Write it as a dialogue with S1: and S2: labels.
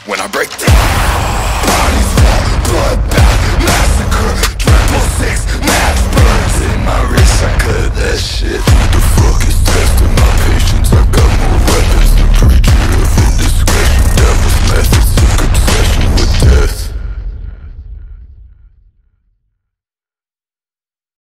S1: when I break down. Bodies fall, bloodbath, massacre, 666, match burns in my wrist. I cut that shit.